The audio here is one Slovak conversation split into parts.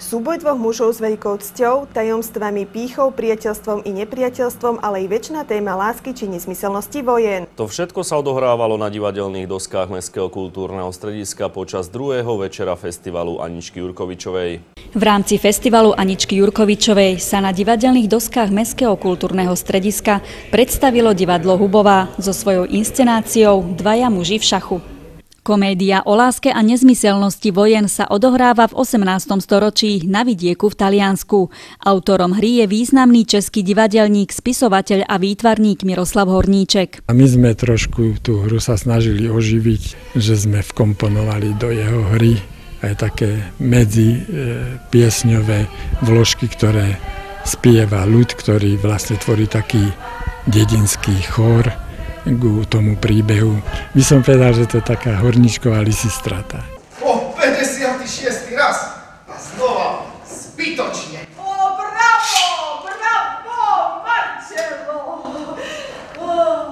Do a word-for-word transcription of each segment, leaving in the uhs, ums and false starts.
Súboj dvoch mužov s veľkou cťou, tajomstvami, pýchou, priateľstvom i nepriateľstvom, ale i večná téma lásky či nezmyselnosti vojen. To všetko sa odohrávalo na divadelných doskách Mestského kultúrneho strediska počas druhého večera festivalu Aničky Jurkovičovej. V rámci festivalu Aničky Jurkovičovej sa na divadelných doskách Mestského kultúrneho strediska predstavilo divadlo Hubová so svojou inscenáciou Dvaja muži v šachu. Komédia o láske a nezmyselnosti vojen sa odohráva v osemnástom storočí na vidieku v Taliansku. Autorom hry je významný český divadelník, spisovateľ a výtvarník Miroslav Horníček. A my sme trošku tú hru sa snažili oživiť, že sme vkomponovali do jeho hry aj také medzi piesňové vložky, ktoré spieva ľud, ktorý vlastne tvorí taký dedinský chór ku tomu príbehu. By som povedal, že to je taká horníčková Lysistrata. O, päťdesiaty šiesty raz a znova zbytočne. O, bravo, bravo, Marcello. O,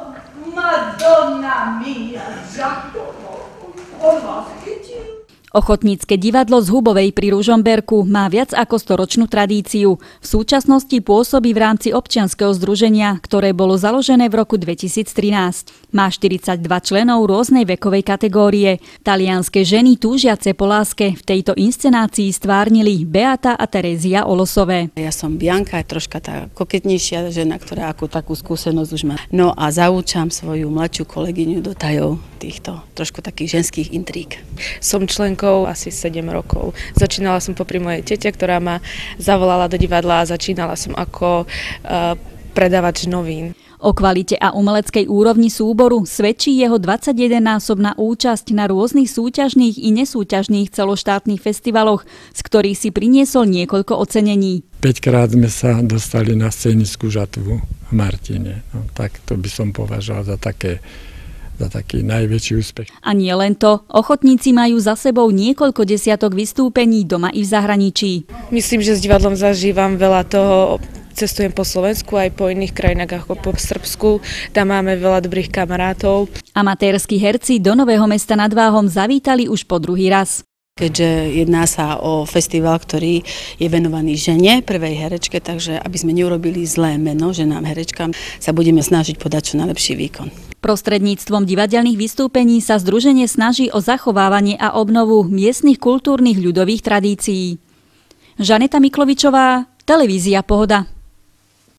Madonna mia, Giacomo, on vás chytil. Ochotnícke divadlo z Hubovej pri Ružomberku má viac ako storočnú tradíciu. V súčasnosti pôsobí v rámci občianskeho združenia, ktoré bolo založené v roku dvetisíctrinásť. Má štyridsaťdva členov rôznej vekovej kategórie. Talianske ženy túžiace po láske v tejto inscenácii stvárnili Beata a Terézia Olosové. Ja som Bianka, troška tá koketnejšia žena, ktorá ako takú skúsenosť už má. No a zaúčam svoju mladšiu kolegyňu do tajov týchto trošku takých ženských intríg. Som členkou asi sedem rokov. Začínala som popri mojej tete, ktorá ma zavolala do divadla a začínala som ako uh, predávač novín. O kvalite a umeleckej úrovni súboru svedčí jeho dvadsaťjedennásobná účasť na rôznych súťažných i nesúťažných celoštátnych festivaloch, z ktorých si priniesol niekoľko ocenení. Päťkrát sme sa dostali na scénickú žatvu v Martine. No, tak to by som považoval za také za taký najväčší úspech. A nie len to, ochotníci majú za sebou niekoľko desiatok vystúpení doma i v zahraničí. Myslím, že s divadlom zažívam veľa toho. Cestujem po Slovensku aj po iných krajinách ako po Srbsku. Tam máme veľa dobrých kamarátov. Amatérski herci do Nového Mesta nad Váhom zavítali už po druhý raz. Keďže jedná sa o festival, ktorý je venovaný žene, prvej herečke, takže aby sme neurobili zlé meno ženám herečkám, sa budeme snažiť podať čo najlepší výkon. Prostredníctvom divadelných vystúpení sa združenie snaží o zachovávanie a obnovu miestnych kultúrnych ľudových tradícií. Žaneta Miklovičová, televízia Pohoda.